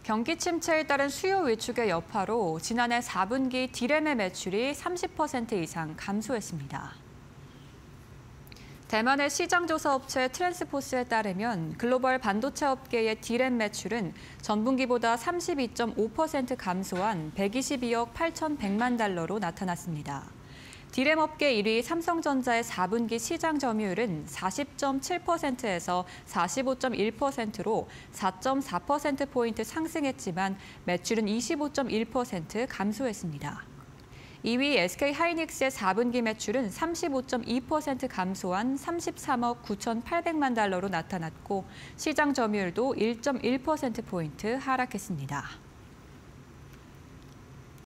경기 침체에 따른 수요 위축의 여파로 지난해 4분기 D램의 매출이 30% 이상 감소했습니다. 대만의 시장조사 업체 트랜스포스에 따르면 글로벌 반도체 업계의 D램 매출은 전분기보다 32.5% 감소한 122억 8,100만 달러로 나타났습니다. D램 업계 1위 삼성전자의 4분기 시장 점유율은 40.7%에서 45.1%로 4.4%포인트 상승했지만 매출은 25.1% 감소했습니다. 2위 SK하이닉스의 4분기 매출은 35.2% 감소한 33억 9,800만 달러로 나타났고 시장 점유율도 1.1%포인트 하락했습니다.